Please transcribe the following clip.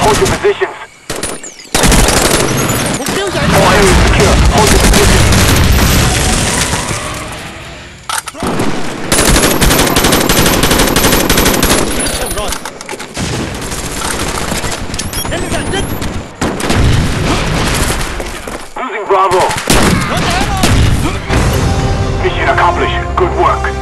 Hold your positions. 目標仔 All areas secure. Hold your positions. Losing Bravo. Mission accomplished. Good work.